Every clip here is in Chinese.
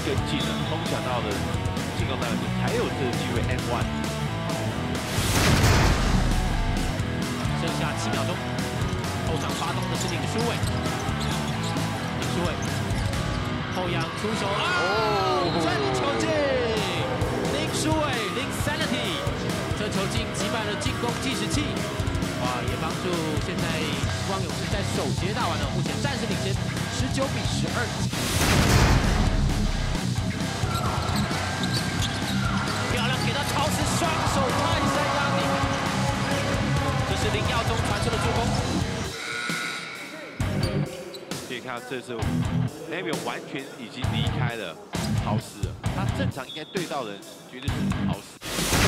跟进了，空抢到的进攻那个才有这个机会 N1。 剩下7秒钟，后场发动的是林书伟，林书伟后仰出手真球进，林书伟0-30，这球进击败了进攻计时器。 哇，也帮助现在光勇士在首节打完了，目前暂时领先19比12。漂亮，给他超时双手泰山压顶，这是林耀宗传出的助攻。 可以看到，这时候 Navion 完全已经离开了豪斯了，他正常应该对到的人绝对是豪斯。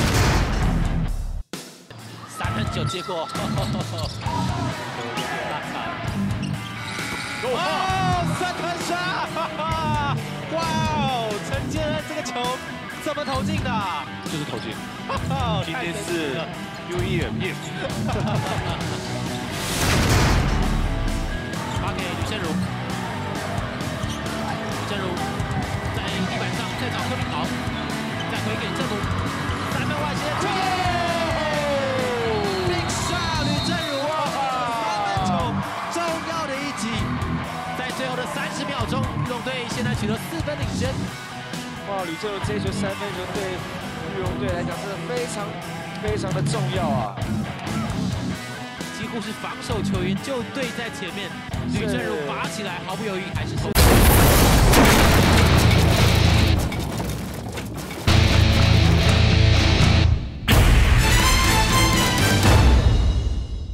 3分球接过，3分杀！哇哦，陈建恩这个球怎么投进的？ 就是投进。今天是 UE 的面。 发给吕胜儒，吕胜儒在地板上再找柯明豪，再回给正如，3分外线。 最后的30秒钟，玉龙队现在取得4分领先。 哇，吕正儒这一球3分球对玉龙队来讲真的非常的重要啊！ 几乎是防守球员就对在前面，吕正儒拔起来毫不犹豫还是投。